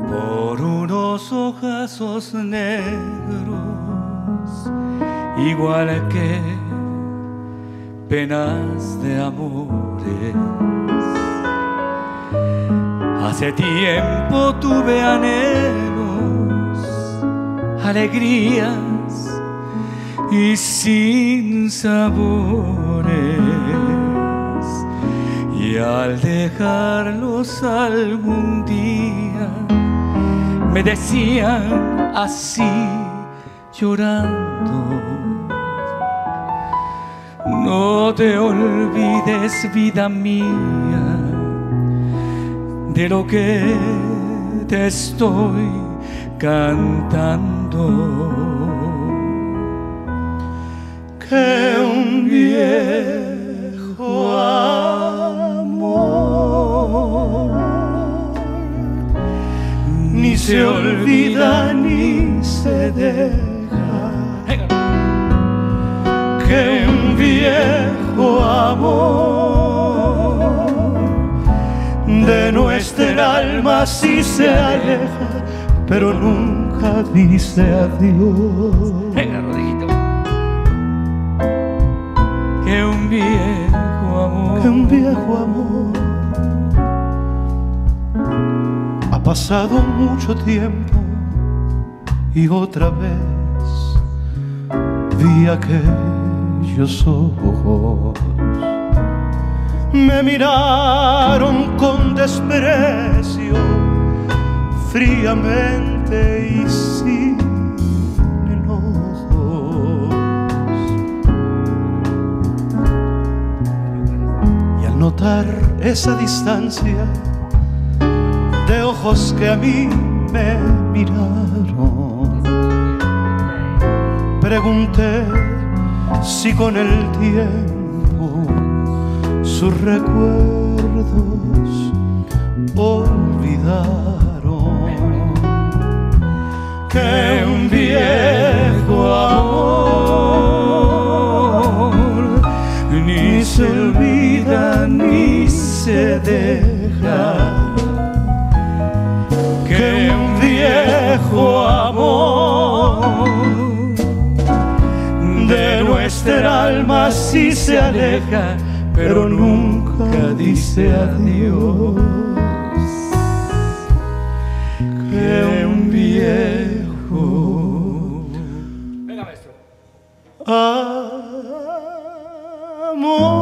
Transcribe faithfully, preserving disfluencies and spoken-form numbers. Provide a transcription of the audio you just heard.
por unos ojazos negros, igual que penas de amores. Hace tiempo tuve anhelos, alegrías y sin sabores, y al dejarlos algún día me decían así llorando: no te olvides, vida mía, de lo que te estoy cantando. Que un viejo amor ni se olvida ni se deja, que un viejo amor de nuestra alma sí se aleja, pero nunca dice adiós. Venga, Rodriguito. Que un viejo amor, que un viejo amor. Ha pasado mucho tiempo y otra vez vi aquellos ojos. Me miraron con desprecio, fríamente y sin enojos. Y al notar esa distancia de ojos que a mí me miraron, pregunté si con el tiempo sus recuerdos olvidaron. que un viejo amor ni se olvida ni se deja, que un viejo amor de nuestra alma sí se aleja, pero nunca dice adiós. Que un viejo Venga, maestro. amor